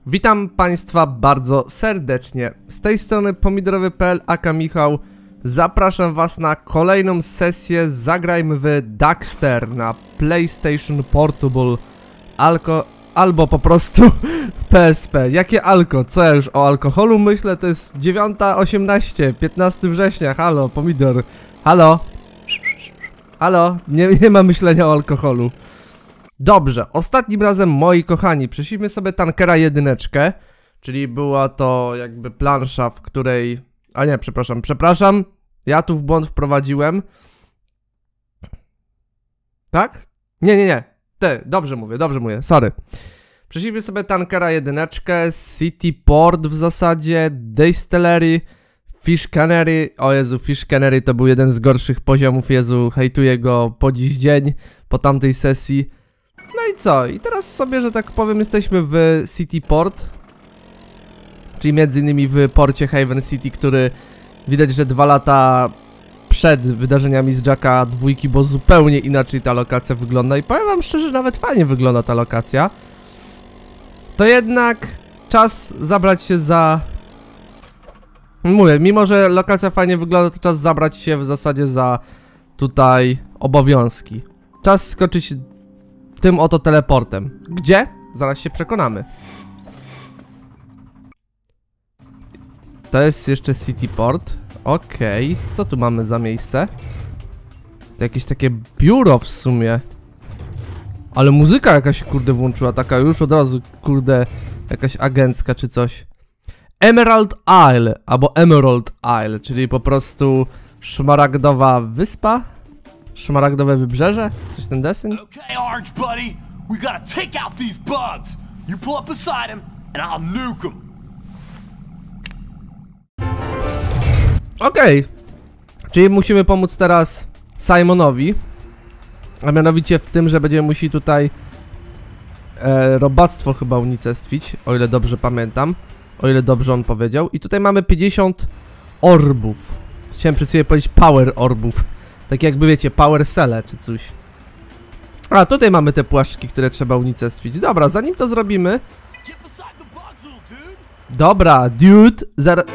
Witam Państwa bardzo serdecznie. Z tej strony pomidorowy.pl aka Michał. Zapraszam Was na kolejną sesję. Zagrajmy w Daxter na PlayStation Portable albo po prostu PSP. Jakie alko? Co ja już o alkoholu myślę? To jest 9:18, 15 września. Halo, pomidor. Halo? Halo? Nie ma myślenia o alkoholu. Dobrze, ostatnim razem, moi kochani, przeszliśmy sobie Tankera 1, czyli była to jakby plansza, w której... A nie, przepraszam, ja tu w błąd wprowadziłem. Tak? Nie, dobrze mówię, sorry. Przeszliśmy sobie Tankera 1, City Port w zasadzie, Distillery, Fish Cannery. O Jezu, Fish Cannery to był jeden z gorszych poziomów, Jezu, hejtuję go po dziś dzień, po tamtej sesji. No i co? I teraz sobie, że tak powiem, jesteśmy w City Port, czyli między innymi w porcie Haven City, który widać, że 2 lata przed wydarzeniami z Jacka 2, bo zupełnie inaczej ta lokacja wygląda i powiem wam szczerze, nawet fajnie wygląda ta lokacja. To jednak czas zabrać się za... Mówię, mimo że lokacja fajnie wygląda, to czas zabrać się w zasadzie za tutaj obowiązki. Czas skoczyć tym oto teleportem. Gdzie? Zaraz się przekonamy. To jest jeszcze City Port. Okej. Co tu mamy za miejsce? To jakieś takie biuro w sumie. Ale muzyka jakaś, kurde, włączyła. Taka już od razu, kurde, jakaś agencka czy coś. Emerald Isle, albo Emerald Isle, czyli po prostu szmaragdowa wyspa? Szmaragdowe wybrzeże? Coś ten deseń? Okay, Orange buddy, we gotta take out these bugs. You pull up beside him, and I'll nuke him. Okej. Czyli musimy pomóc teraz Simonowi. A mianowicie w tym, że będziemy musieli tutaj robactwo chyba unicestwić, o ile dobrze pamiętam. O ile dobrze on powiedział. I tutaj mamy 50 orbów. Chciałem przed chwilą powiedzieć power orbów. Tak jakby wiecie, power celle czy coś. A tutaj mamy te płaszczki, które trzeba unicestwić. Dobra, zanim to zrobimy. Dobra, dude,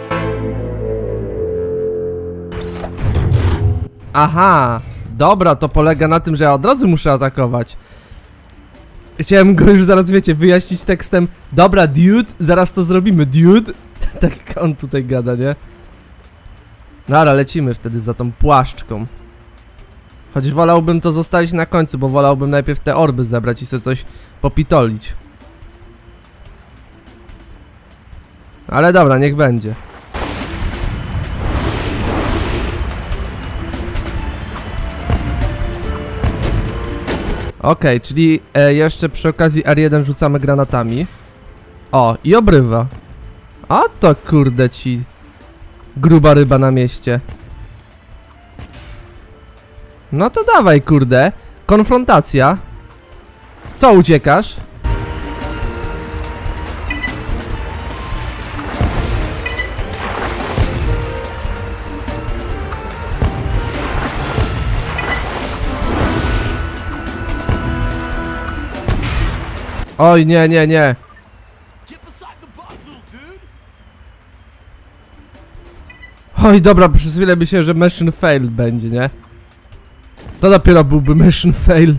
Aha, dobra, to polega na tym, że ja od razu muszę atakować. Chciałem go już zaraz, wiecie, wyjaśnić tekstem. Dobra, dude, zaraz to zrobimy, dude. Tak jak on tutaj gada, nie? Dobra, lecimy wtedy za tą płaszczką. Chociaż wolałbym to zostawić na końcu, bo wolałbym najpierw te orby zebrać i sobie coś popitolić. Ale dobra, niech będzie. Okej, czyli jeszcze przy okazji R1 rzucamy granatami. O, i obrywa. O to kurde ci gruba ryba na mieście. No to dawaj, kurde. Konfrontacja. Co, uciekasz? Oj, nie. Oj, dobra, przez chwilę myślałem, że mission fail będzie, nie? To dopiero byłby mission fail.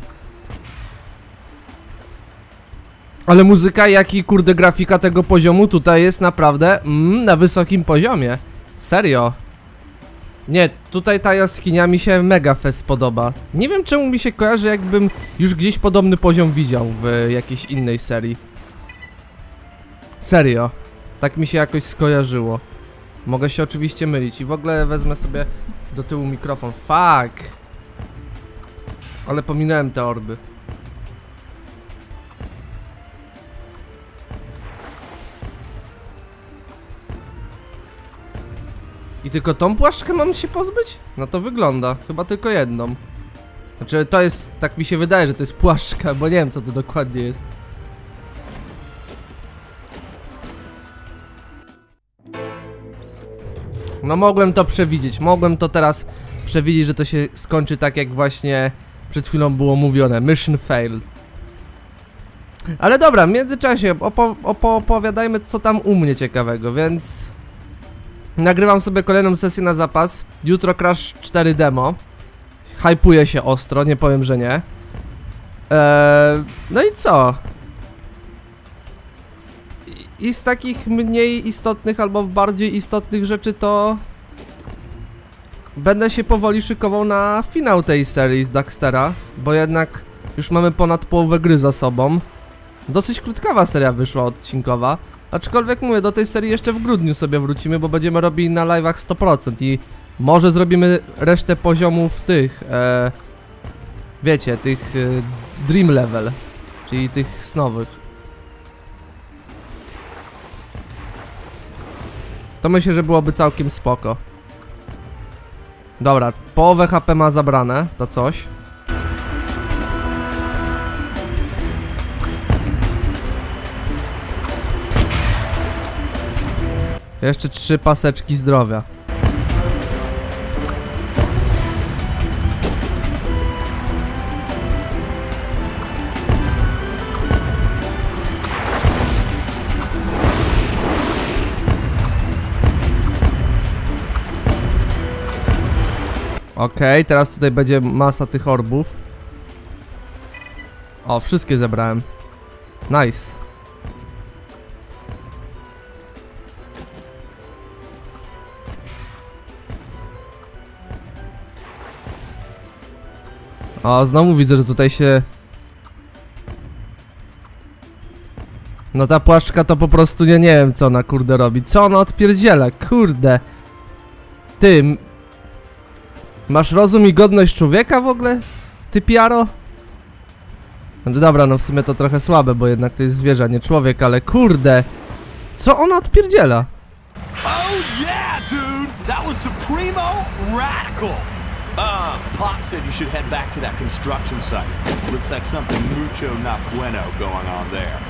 Ale muzyka, jak i kurde grafika tego poziomu tutaj jest naprawdę na wysokim poziomie. Serio. Nie, tutaj ta jaskinia mi się mega fest podoba. Nie wiem czemu mi się kojarzy, jakbym już gdzieś podobny poziom widział w jakiejś innej serii. Serio. Tak mi się jakoś skojarzyło. Mogę się oczywiście mylić i w ogóle wezmę sobie do tyłu mikrofon. Fuck. Ale pominąłem te orby. I tylko tą płaszczkę mam się pozbyć? No to wygląda. Chyba tylko jedną. Znaczy to jest, tak mi się wydaje, że to jest płaszczka, bo nie wiem co to dokładnie jest. No mogłem to przewidzieć. Mogłem to teraz przewidzieć, że to się skończy tak jak właśnie przed chwilą było mówione. Mission failed. Ale dobra, w międzyczasie opowiadajmy, co tam u mnie ciekawego, więc... Nagrywam sobie kolejną sesję na zapas. Jutro Crash 4 demo. Hypuję się ostro, nie powiem, że nie. No i co? I z takich mniej istotnych albo bardziej istotnych rzeczy to... Będę się powoli szykował na finał tej serii z Daxtera, bo jednak już mamy ponad połowę gry za sobą. Dosyć krótkawa seria wyszła odcinkowa. Aczkolwiek mówię, do tej serii jeszcze w grudniu sobie wrócimy, bo będziemy robili na live'ach 100% i może zrobimy resztę poziomów tych, wiecie, tych Dream Level, czyli tych snowych. To myślę, że byłoby całkiem spoko. Dobra, połowę HP ma zabrane, to coś. Jeszcze 3 paseczki zdrowia. Okej, teraz tutaj będzie masa tych orbów. O, wszystkie zebrałem. Nice. O, znowu widzę, że tutaj się... No ta płaszczka to po prostu nie wiem, co ona kurde robi. Co ona odpierdziela, kurde. Ty... Masz rozum i godność człowieka w ogóle? Ty piaro? No dobra, no w sumie to trochę słabe, bo jednak to jest zwierzę, a nie człowiek, ale kurde. Co ona odpierdziela? Oh yeah, dude! That was supremo radical! Pop said you should head back to that construction site. Looks like something mucho not bueno going on there.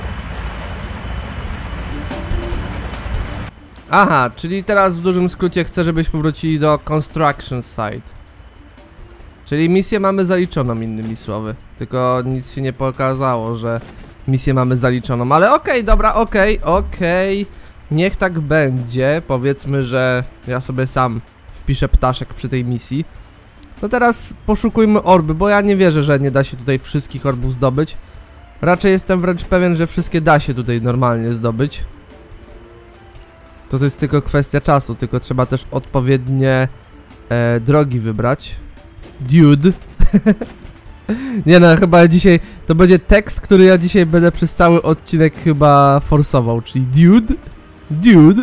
Aha, czyli teraz w dużym skrócie chcę, żebyśmy powrócili do construction site. Czyli misję mamy zaliczoną, innymi słowy. Tylko nic się nie pokazało, że misję mamy zaliczoną. Ale okej, dobra, okej. Niech tak będzie. Powiedzmy, że ja sobie sam wpiszę ptaszek przy tej misji. To teraz poszukujmy orby, bo ja nie wierzę, że nie da się tutaj wszystkich orbów zdobyć. Raczej jestem wręcz pewien, że wszystkie da się tutaj normalnie zdobyć. To jest tylko kwestia czasu, tylko trzeba też odpowiednie drogi wybrać. Dude. Nie no, chyba dzisiaj to będzie tekst, który ja dzisiaj będę przez cały odcinek chyba forsował, czyli dude.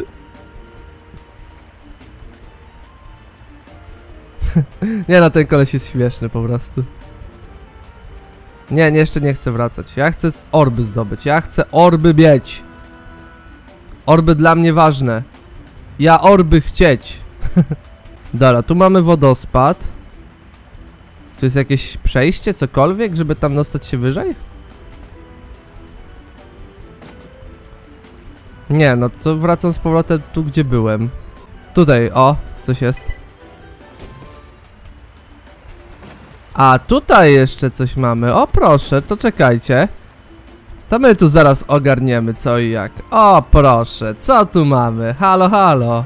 Nie no, ten koleś jest śmieszny po prostu. Nie, jeszcze nie chcę wracać. Ja chcę orby zdobyć, ja chcę orby mieć. Orby dla mnie ważne. Ja orby chcieć. Dobra, tu mamy wodospad. Tu jest jakieś przejście, cokolwiek, żeby tam dostać się wyżej? Nie, no to wracam z powrotem tu, gdzie byłem. Tutaj, o, coś jest. A, tutaj jeszcze coś mamy. O, proszę, to czekajcie. To my tu zaraz ogarniemy co i jak. O, proszę, co tu mamy? Halo, halo.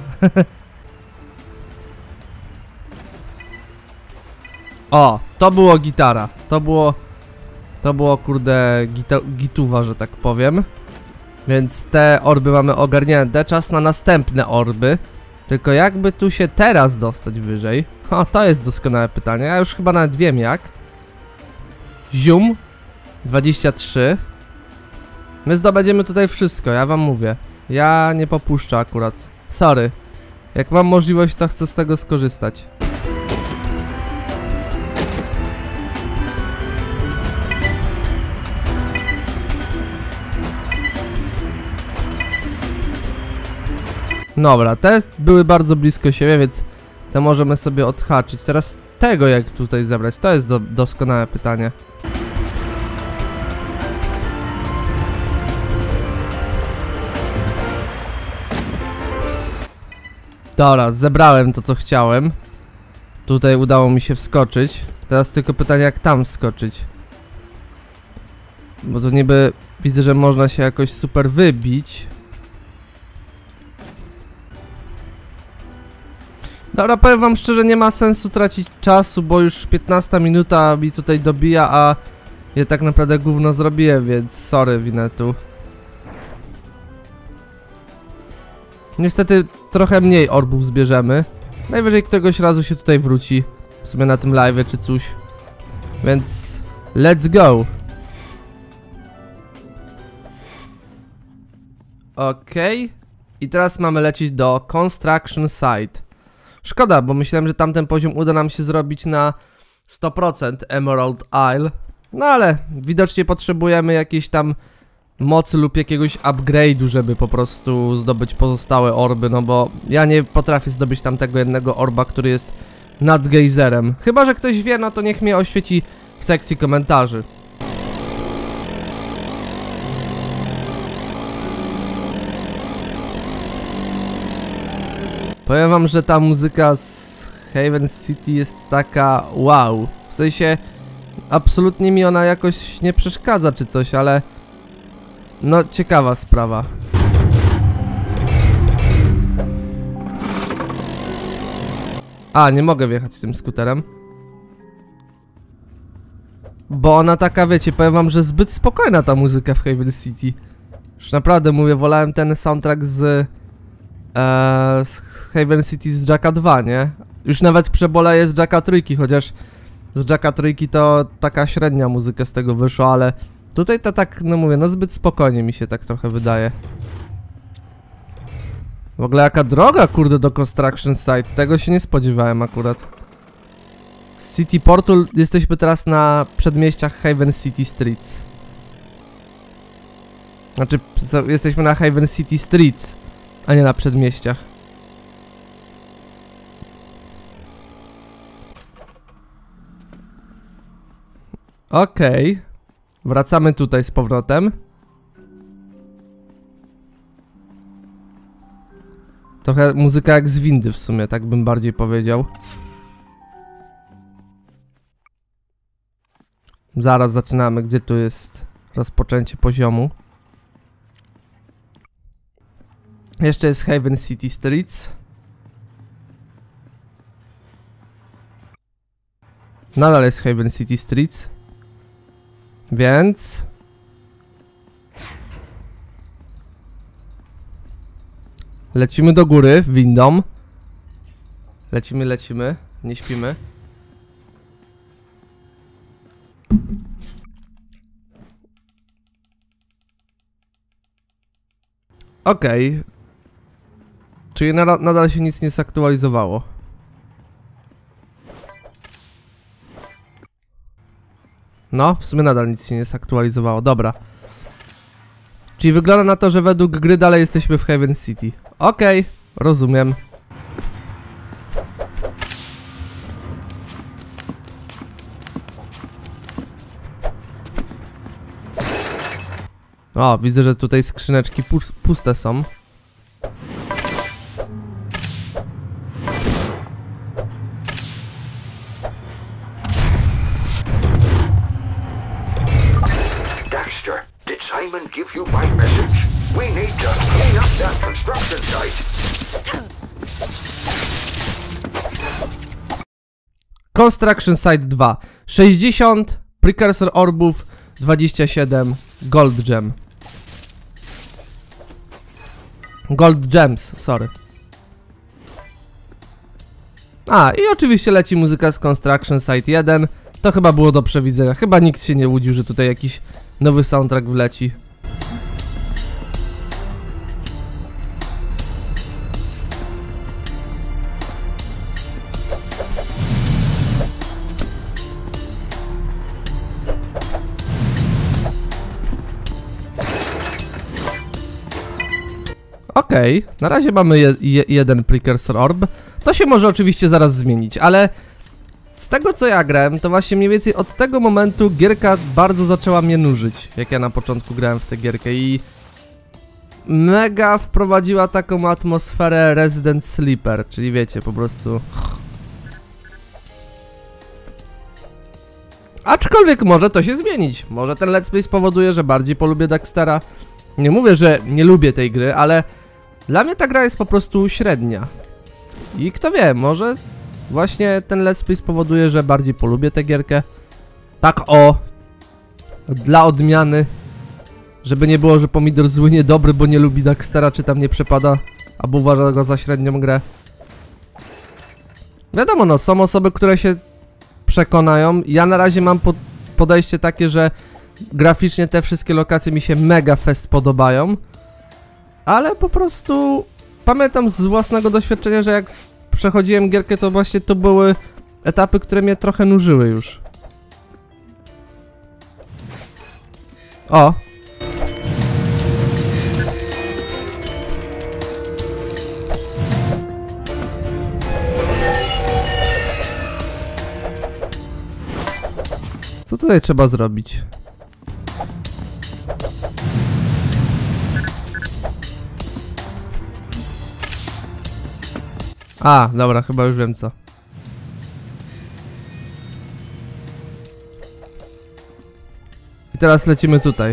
O, to było gitara. To było kurde gituwa, że tak powiem. Więc te orby mamy ogarnięte. Czas na następne orby. Tylko jakby tu się teraz dostać wyżej? O, to jest doskonałe pytanie. Ja już chyba nawet wiem jak. Zium 23. My zdobędziemy tutaj wszystko, ja wam mówię. Ja nie popuszczę akurat. Sorry. Jak mam możliwość, to chcę z tego skorzystać. Dobra, te były bardzo blisko siebie, więc te możemy sobie odhaczyć. Teraz tego jak tutaj zebrać, to jest doskonałe pytanie. Dobra, zebrałem to co chciałem. Tutaj udało mi się wskoczyć. Teraz tylko pytanie jak tam wskoczyć. Bo to niby Widzę, że można się jakoś super wybić. Dobra, powiem wam szczerze, nie ma sensu tracić czasu, bo już 15 minuta mi tutaj dobija, a ja tak naprawdę gówno zrobiłem, więc sorry, Winetu. Niestety trochę mniej orbów zbierzemy. Najwyżej któregoś razu się tutaj wróci. W sumie na tym live'ie czy coś. Więc let's go. Okej. I teraz mamy lecieć do Construction Site. Szkoda, bo myślałem, że tamten poziom uda nam się zrobić na 100% Emerald Isle. No ale widocznie potrzebujemy jakiejś tam mocy lub jakiegoś upgrade'u, żeby po prostu zdobyć pozostałe orby, no bo ja nie potrafię zdobyć tamtego jednego orba, który jest nad gejzerem. Chyba że ktoś wie, no to niech mnie oświeci w sekcji komentarzy. Powiem wam, że ta muzyka z Haven City jest taka wow. W sensie absolutnie mi ona jakoś nie przeszkadza czy coś, ale no ciekawa sprawa. A, nie mogę wjechać tym skuterem. Bo ona taka, wiecie, powiem wam, że zbyt spokojna ta muzyka w Haven City. Już naprawdę mówię, wolałem ten soundtrack z Haven City z Jacka 2, nie? Już nawet przeboleję z Jacka 3, chociaż z Jacka 3 to taka średnia muzyka z tego wyszła, ale tutaj to tak, no mówię, no zbyt spokojnie mi się tak trochę wydaje. W ogóle jaka droga, kurde, do Construction Site, tego się nie spodziewałem akurat. Z City Portu jesteśmy teraz na przedmieściach Haven City Streets. Znaczy, jesteśmy na Haven City Streets, a nie na przedmieściach. Okej. Wracamy tutaj z powrotem. Trochę muzyka jak z windy w sumie, tak bym bardziej powiedział. Zaraz zaczynamy, gdzie tu jest rozpoczęcie poziomu. Jeszcze jest Haven City Streets. Nadal jest Haven City Streets. Więc lecimy do góry windą. Lecimy, nie śpimy. Okej. Czyli nadal się nic nie zaktualizowało. No, w sumie nadal nic się nie zaktualizowało, dobra. Czyli wygląda na to, że według gry dalej jesteśmy w Haven City. Okej, rozumiem. O, widzę, że tutaj skrzyneczki puste są. Give you my message. We need to clean up that construction site. Construction Site 2. 60 Precursor Orbów, 27 Gold Gem. Gold Gems, sorry. A, i oczywiście leci muzyka z Construction Site 1. To chyba było do przewidzenia. Chyba nikt się nie łudził, że tutaj jakiś nowy soundtrack wleci. Okej, na razie mamy jeden Precursor Orb. To się może oczywiście zaraz zmienić, ale z tego co ja grałem, to właśnie mniej więcej od tego momentu gierka bardzo zaczęła mnie nużyć, jak ja na początku grałem w tę gierkę i mega wprowadziła taką atmosferę Resident Sleeper, czyli wiecie, po prostu. Aczkolwiek może to się zmienić. Może ten let's play spowoduje, że bardziej polubię Daxtera. Nie mówię, że nie lubię tej gry, ale dla mnie ta gra jest po prostu średnia. I kto wie, może właśnie ten let's play spowoduje, że bardziej polubię tę gierkę. Tak o! Dla odmiany. Żeby nie było, że Pomidor zły, niedobry, bo nie lubi Daxtera, czy tam nie przepada, albo uważa go za średnią grę. Wiadomo, no, są osoby, które się przekonają. Ja na razie mam podejście takie, że graficznie te wszystkie lokacje mi się mega fest podobają. Ale po prostu pamiętam z własnego doświadczenia, że jak przechodziłem gierkę, to właśnie to były etapy, które mnie trochę nużyły już. O! Co tutaj trzeba zrobić? A, dobra, chyba już wiem co. I teraz lecimy tutaj.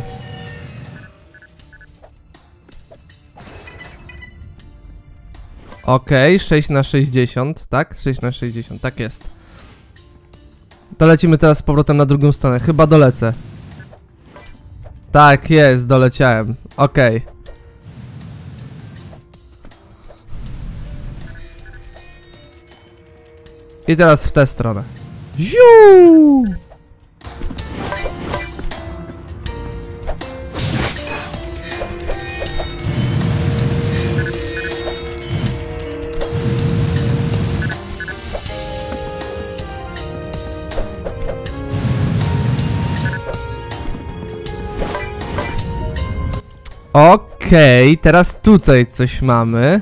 Okej, 6 na 60, tak? 6 na 60, tak jest. To lecimy teraz z powrotem na drugą stronę. Chyba dolecę. Tak jest, doleciałem. Okej. I teraz w tę stronę. Ziu! Okej, teraz tutaj coś mamy.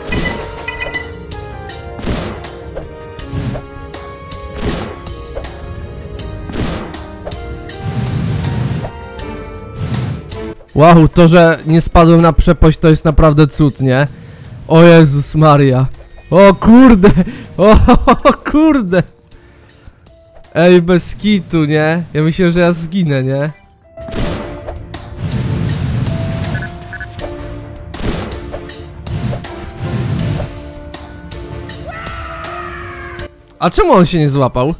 Wow, to, że nie spadłem na przepaść, to jest naprawdę cud, nie? O Jezus Maria. O kurde! O kurde! Ej, bez kitu, nie? Ja myślę, że ja zginę, nie? A czemu on się nie złapał?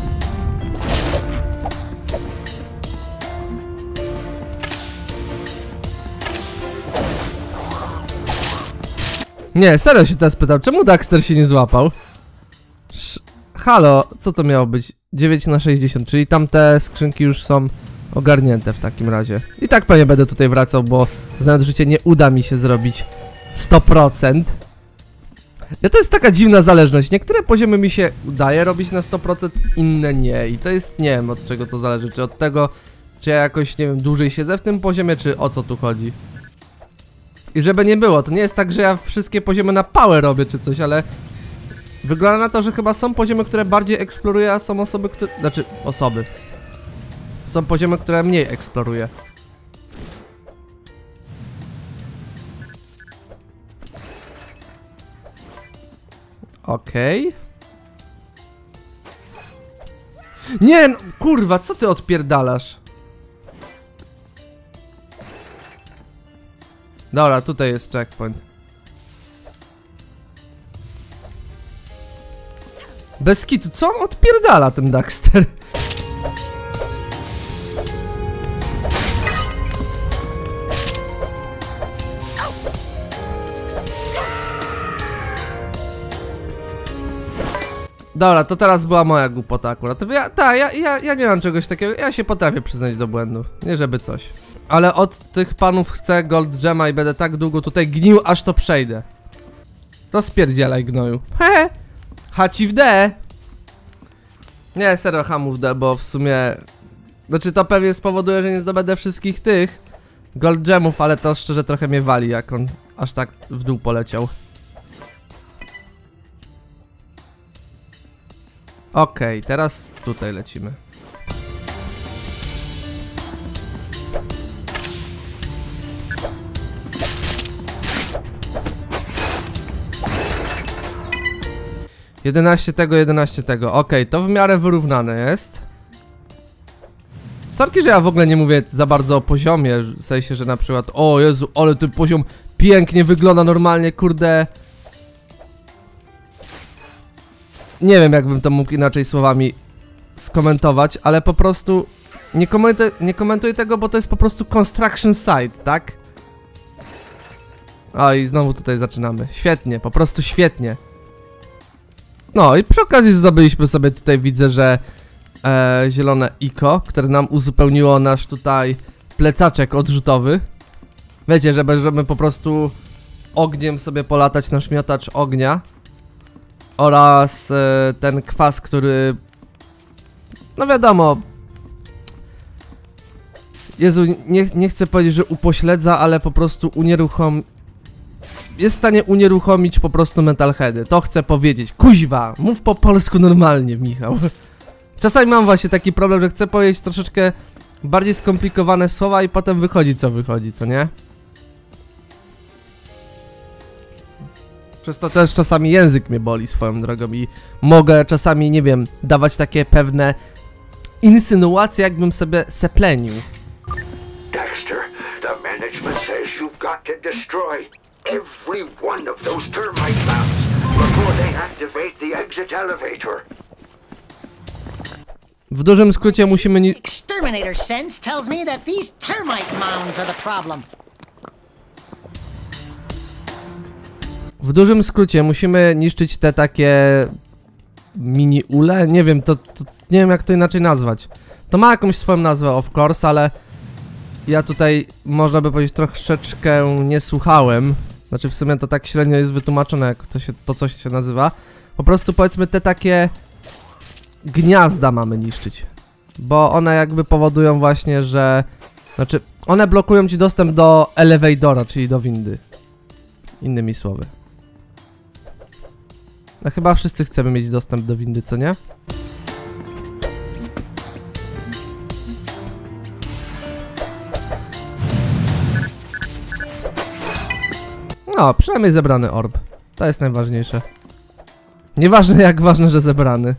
Nie, serio się teraz pytam, czemu Daxter się nie złapał? Halo, co to miało być? 9 na 60, czyli tamte skrzynki już są ogarnięte w takim razie. I tak pewnie będę tutaj wracał, bo znając życie nie uda mi się zrobić 100%. Ja to jest taka dziwna zależność, niektóre poziomy mi się udaje robić na 100%, inne nie. I to jest, nie wiem od czego to zależy, czy od tego, czy ja jakoś, nie wiem, dłużej siedzę w tym poziomie, czy o co tu chodzi. I żeby nie było, to nie jest tak, że ja wszystkie poziomy na pałę robię czy coś, ale wygląda na to, że chyba są poziomy, które bardziej eksploruję, a są osoby, które... Znaczy, osoby. Są poziomy, które mniej eksploruję. Okej. Nie, no, kurwa, co ty odpierdalasz? Dobra, tutaj jest checkpoint. Bez kitu, co on odpierdala, ten Daxter? Dobra, to teraz była moja głupota akurat. Ja nie mam czegoś takiego, ja się potrafię przyznać do błędu. Nie żeby coś. Ale od tych panów chcę Gold Gemma i będę tak długo tutaj gnił, aż to przejdę. To spierdzielaj, gnoju. Hehe. Haci w D. Nie, serio, hamu w D, bo w sumie... Znaczy to pewnie spowoduje, że nie zdobędę wszystkich tych Gold Gemów, ale to szczerze trochę mnie wali, jak on aż tak w dół poleciał. Okej, teraz tutaj lecimy. Jedenaście tego, 11 tego. Okej, to w miarę wyrównane jest. Sorki, że ja w ogóle nie mówię za bardzo o poziomie, w sensie, że na przykład o Jezu, ale ten poziom pięknie wygląda normalnie, kurde. Nie wiem, jakbym to mógł inaczej słowami skomentować, ale po prostu nie komentuj tego, bo to jest po prostu construction site, tak? O, i znowu tutaj zaczynamy. Świetnie, po prostu świetnie. No i przy okazji zdobyliśmy sobie tutaj, widzę, że zielone iko, które nam uzupełniło nasz tutaj plecaczek odrzutowy. Wiecie, żeby po prostu ogniem sobie polatać, nasz miotacz ognia. Oraz ten kwas, który... No wiadomo... Jezu, nie chcę powiedzieć, że upośledza, ale po prostu jest w stanie unieruchomić po prostu metalheady. To chcę powiedzieć. Kuźwa, mów po polsku normalnie, Michał. Czasami mam właśnie taki problem, że chcę powiedzieć troszeczkę bardziej skomplikowane słowa i potem wychodzi, co nie? Przez to też czasami język mnie boli swoją drogą i mogę czasami, nie wiem, dawać takie pewne insynuacje, jakbym sobie seplenił. Dexter, the management says you've got to destroy every one of those termite mounds before they activate the exit elevator. W dużym skrócie musimy Exterminator sense tells me that these termite mounds are the problem. W dużym skrócie musimy niszczyć te takie mini ule, nie wiem, nie wiem jak to inaczej nazwać. To ma jakąś swoją nazwę, of course, ale ja tutaj, można by powiedzieć, troszeczkę nie słuchałem. Znaczy w sumie to tak średnio jest wytłumaczone, jak to coś się nazywa. Po prostu powiedzmy te takie gniazda mamy niszczyć. Bo one jakby powodują właśnie, że... Znaczy, one blokują ci dostęp do elevatora, czyli do windy. Innymi słowy. No chyba wszyscy chcemy mieć dostęp do windy, co nie? No, przynajmniej zebrany orb. To jest najważniejsze. Nieważne jak ważne, że zebrany.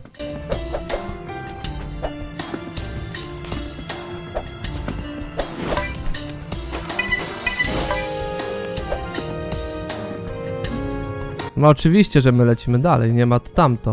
No oczywiście, że my lecimy dalej, nie ma to tamto.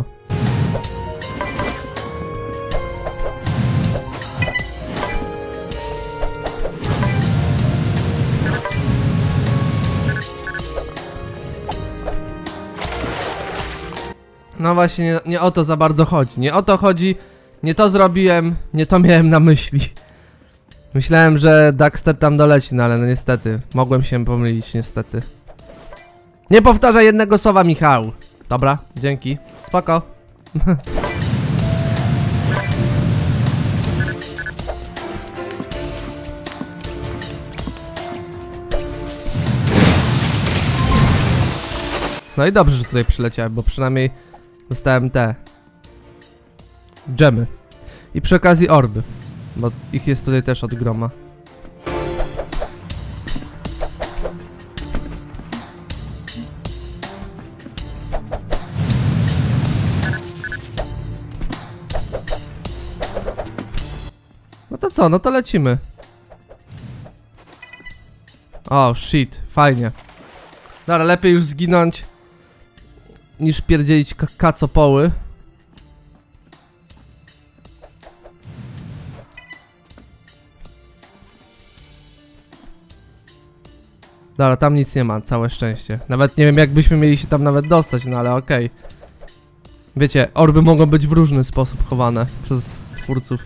No właśnie, nie o to za bardzo chodzi. Nie o to chodzi, nie to zrobiłem, nie to miałem na myśli. Myślałem, że Dexter tam doleci, no ale no niestety, mogłem się pomylić, niestety. Nie powtarzaj jednego słowa, Michał. Dobra, dzięki. Spoko. No i dobrze, że tutaj przyleciałem, bo przynajmniej dostałem te dżemy. I przy okazji orby, bo ich jest tutaj też od groma. No to co, no to lecimy. O, shit, fajnie. Dobra, lepiej już zginąć niż pierdzielić kacopoły. Dobra, tam nic nie ma, całe szczęście. Nawet nie wiem, jakbyśmy mieli się tam nawet dostać, no ale okej. Wiecie, orby mogą być w różny sposób chowane przez twórców.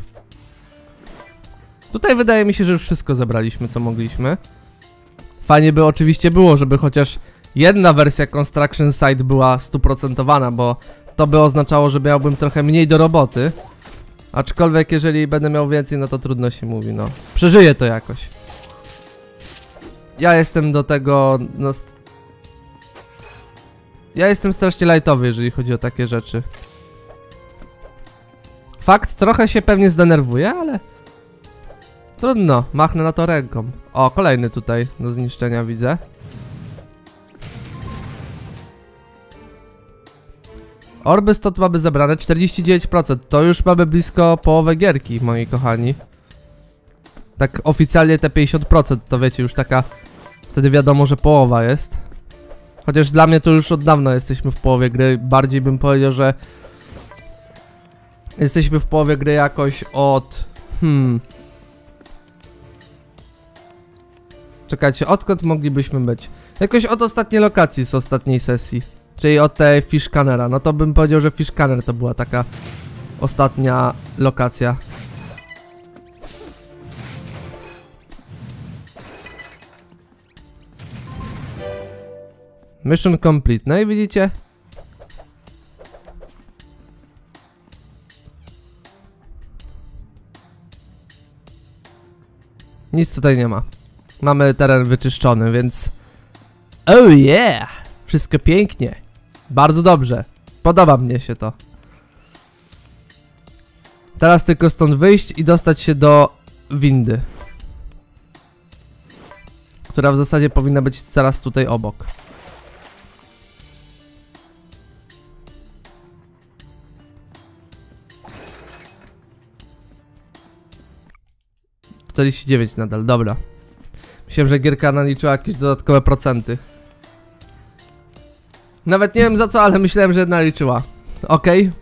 Tutaj wydaje mi się, że już wszystko zebraliśmy, co mogliśmy. Fajnie by oczywiście było, żeby chociaż jedna wersja Construction Site była 100%, bo to by oznaczało, że miałbym trochę mniej do roboty. Aczkolwiek jeżeli będę miał więcej, no to trudno się mówi, no. Przeżyję to jakoś. Ja jestem do tego... No, ja jestem strasznie lightowy, jeżeli chodzi o takie rzeczy. Fakt, trochę się pewnie zdenerwuję, ale... Trudno, machnę na to ręką. O, kolejny tutaj do zniszczenia widzę. Orby 100 mamy zebrane, 49%. To już mamy blisko połowę gierki, moi kochani. Tak oficjalnie te 50% to wiecie, już taka... Wtedy wiadomo, że połowa jest. Chociaż dla mnie to już od dawna jesteśmy w połowie gry. Bardziej bym powiedział, że... Jesteśmy w połowie gry jakoś od... Czekajcie, odkąd moglibyśmy być? Jakoś od ostatniej lokacji z ostatniej sesji. Czyli od tej Fishcanera. No to bym powiedział, że Fishcanner to była taka ostatnia lokacja. Mission complete. No i widzicie? Nic tutaj nie ma. Mamy teren wyczyszczony, więc... Oh yeah! Wszystko pięknie. Bardzo dobrze. Podoba mnie się to. Teraz tylko stąd wyjść i dostać się do windy. Która w zasadzie powinna być zaraz tutaj obok. $49 nadal, dobra. Myślałem, że gierka naliczyła jakieś dodatkowe procenty. Nawet nie wiem za co, ale myślałem, że naliczyła. Okej.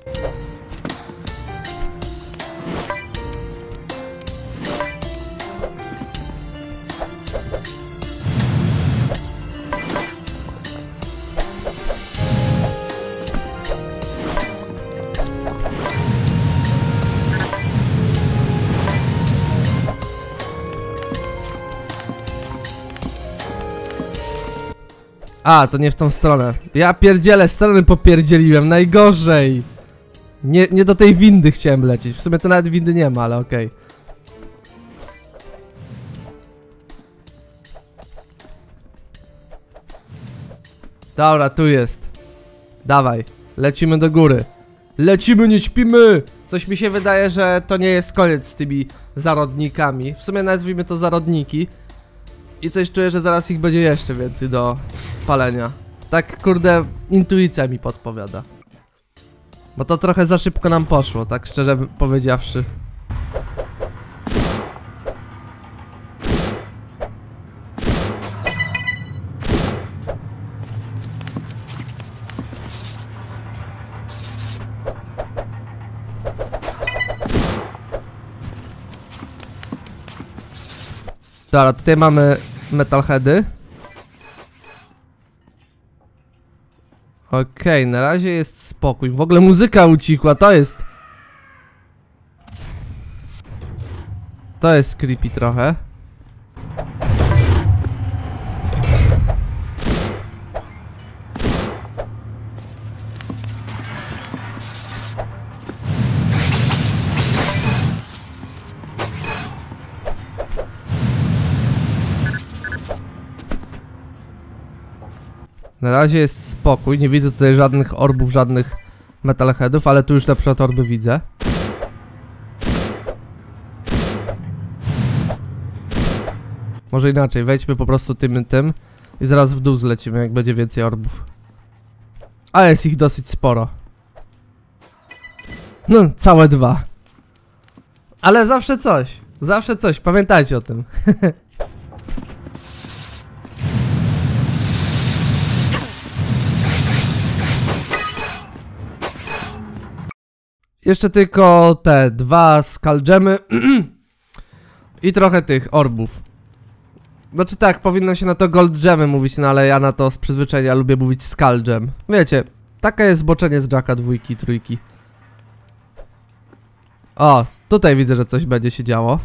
A, to nie w tą stronę. Ja pierdzielę, strony popierdzieliłem, najgorzej. Nie do tej windy chciałem lecieć. W sumie to nawet windy nie ma, ale okej. Dobra, tu jest. Dawaj, lecimy do góry. Lecimy, nie śpimy! Coś mi się wydaje, że to nie jest koniec z tymi zarodnikami. W sumie nazwijmy to zarodniki. I coś czuję, że zaraz ich będzie jeszcze więcej do palenia. Tak, kurde, intuicja mi podpowiada. Bo to trochę za szybko nam poszło, tak szczerze powiedziawszy. Dobra, tutaj mamy metalheady. Okej, na razie jest spokój. W ogóle muzyka ucichła, to jest... To jest creepy trochę. Na razie jest spokój, nie widzę tutaj żadnych orbów, żadnych metalheadów, ale tu już na przykład orby widzę. Może inaczej, wejdźmy po prostu tym i zaraz w dół zlecimy, jak będzie więcej orbów. A jest ich dosyć sporo. No, całe 2. Ale zawsze coś, pamiętajcie o tym. Jeszcze tylko te 2 skull gemy i trochę tych orbów. Znaczy tak, powinno się na to gold gemy mówić, no ale ja na to z przyzwyczajenia lubię mówić skull gem. Wiecie, taka jest zboczenie z Jacka 2 i 3. O, tutaj widzę, że coś będzie się działo.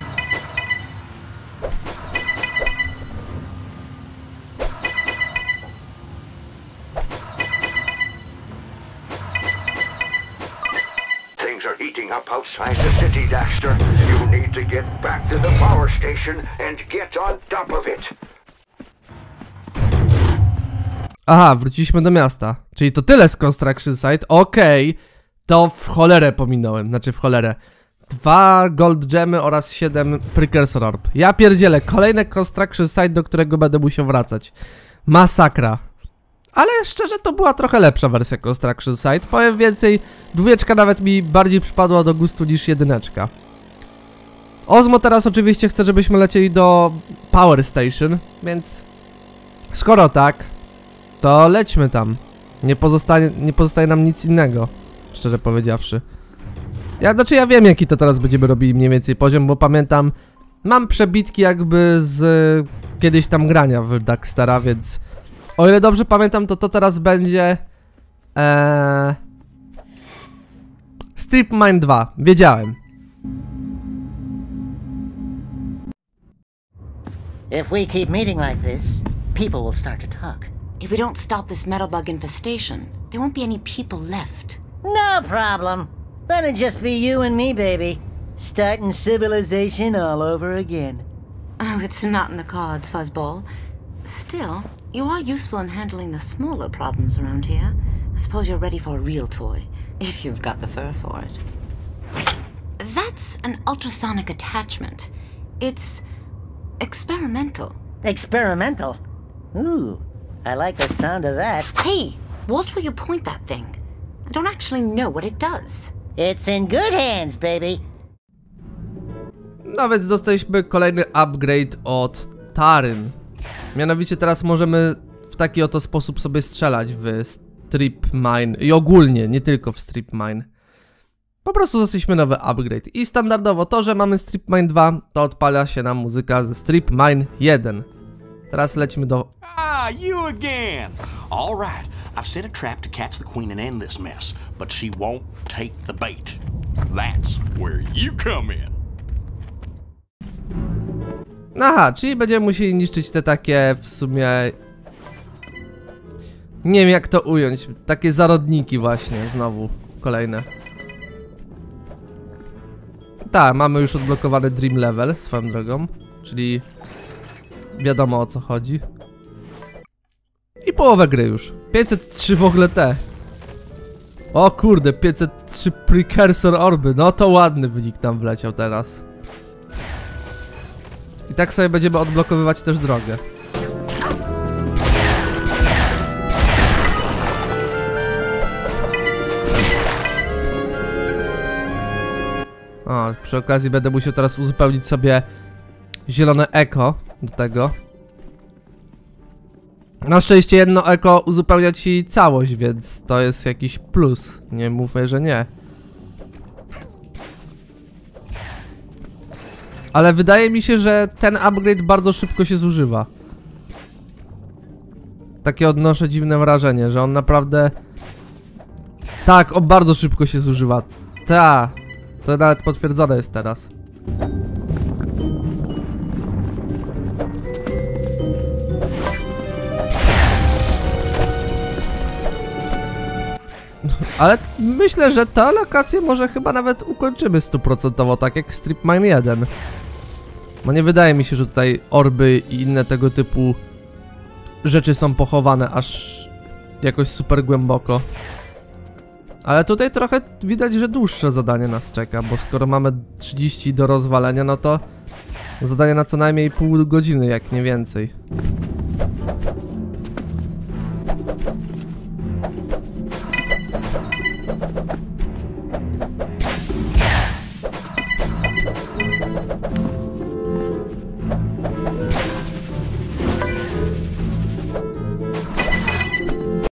Up outside the city, Daxter. You need to get back to the power station and get on top of it. Aha, wróciliśmy do miasta. Czyli to tyle z Construction Site. Okej. To w cholerę pominąłem. Znaczy w cholerę. 2 gold gemy oraz 7 precursor orb. Ja pierdzielę. Kolejne Construction Site, do którego będę musiał wracać. Masakra. Ale szczerze to była trochę lepsza wersja Construction Site. Powiem więcej, 2 nawet mi bardziej przypadła do gustu niż 1. Ozmo teraz oczywiście chce, żebyśmy lecieli do Power Station, więc skoro tak, to lećmy tam. Nie pozostaje nam nic innego, szczerze powiedziawszy. Ja wiem, jaki to teraz będziemy robili mniej więcej poziom, bo pamiętam, mam przebitki jakby z kiedyś tam grania w Darkstara, więc o ile dobrze pamiętam, to teraz będzie Strip Mine 2, wiedziałem. If we keep meeting like this, people will start to talk. If we don't stop this metal bug infestation, there won't be any people left. No problem. Then it'd just be you and me, baby. Starting civilization all over again. Oh, it's not in the cards, Fuzzball. Still, you are useful in handling the smaller problems around here. I suppose you're ready for a real toy, if you've got the fur for it. That's an ultrasonic attachment. It's experimental. Experimental? Ooh, I like the sound of that. Hey, watch where you point that thing. I don't actually know what it does. It's in good hands, baby. No więc dostaliśmy kolejny upgrade od Taryn. Mianowicie teraz możemy w taki oto sposób sobie strzelać w Strip Mine i ogólnie, nie tylko w Strip Mine. Po prostu dostaliśmy nowy upgrade i standardowo to, że mamy Strip Mine 2, to odpala się nam muzyka ze Strip Mine 1. Teraz lecimy do... Ah, you again! All right, I've set a trap to catch the queen and end this mess, but she won't take the bait. That's where you come in. Aha, czyli będziemy musieli niszczyć te takie w sumie... Nie wiem jak to ująć, takie zarodniki właśnie, znowu, kolejne. Tak, mamy już odblokowany Dream Level swoją drogą, czyli wiadomo o co chodzi. I połowę gry już. 503 w ogóle te. O kurde, 503 Precursor Orby, no to ładny wynik tam wleciał teraz. I tak sobie będziemy odblokowywać też drogę. O, przy okazji będę musiał teraz uzupełnić sobie zielone eko do tego. Na szczęście jedno eko uzupełnia ci całość, więc to jest jakiś plus. Nie mówię, że nie. Ale wydaje mi się, że ten upgrade bardzo szybko się zużywa. Takie odnoszę dziwne wrażenie, że on naprawdę... Tak, on bardzo szybko się zużywa. Ta. To nawet potwierdzone jest teraz. Ale myślę, że tę lokację może chyba nawet ukończymy 100%, tak jak Strip Mine 1. Bo nie wydaje mi się, że tutaj orby i inne tego typu rzeczy są pochowane aż jakoś super głęboko. Ale tutaj trochę widać, że dłuższe zadanie nas czeka, bo skoro mamy 30 do rozwalenia, no to zadanie na co najmniej pół godziny, jak nie więcej.